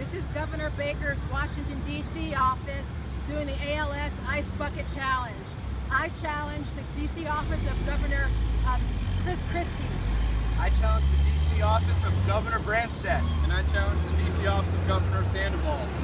This is Governor Baker's Washington, D.C. office doing the ALS Ice Bucket Challenge. I challenge the D.C. office of Governor Chris Christie. I challenge the D.C. office of Governor Branstad. And I challenge the D.C. office of Governor Sandoval.